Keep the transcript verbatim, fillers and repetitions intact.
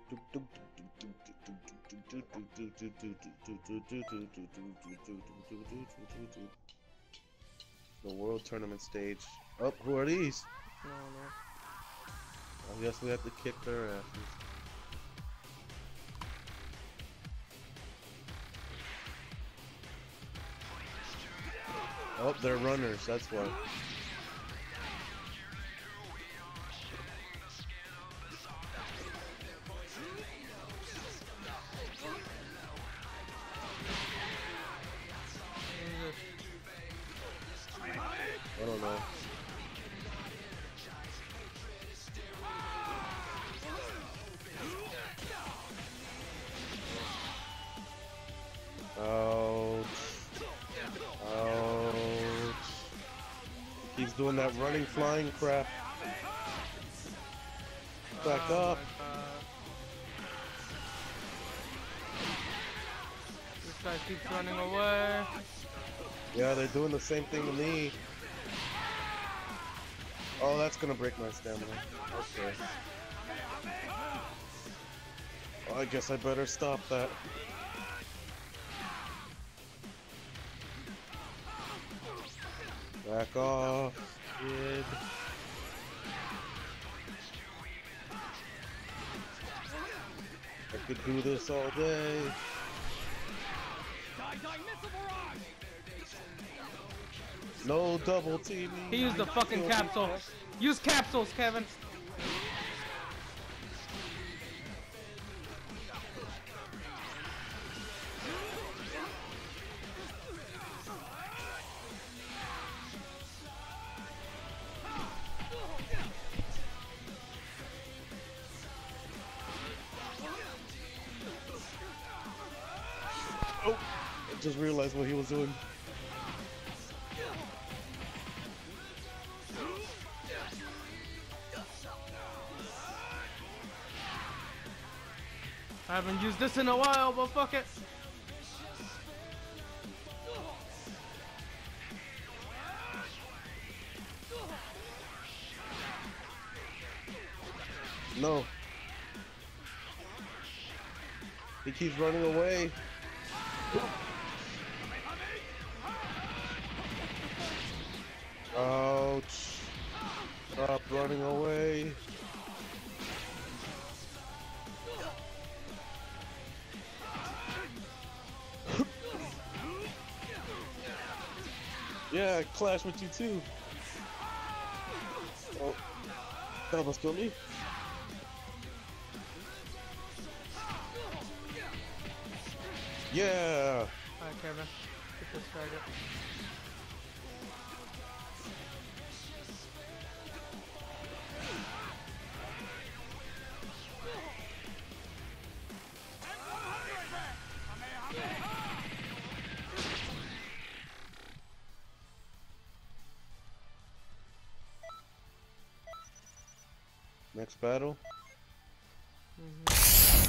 The world tournament stage. Oh, who are these? No, no. I guess we have to kick their asses. Oh, they're runners, that's why. I don't know. Ouch. Ouch. He keeps doing that running, flying crap. Back Oh up. This guy keeps running away. Yeah, they're doing the same thing to me. Oh, that's gonna break my stamina. Okay. Oh, I guess I better stop that. Back off, kid. I could do this all day. No double teaming. He used the fucking capsule. Use capsules, Kevin. Oh, I just realized what he was doing. I haven't used this in a while, but fuck it. No. He keeps running away. Ouch. Stop running away. Yeah, I clashed with you too. Oh, that almost killed me. Yeah. Alright, Kevin. Get this faggot. Next battle. Mm-hmm.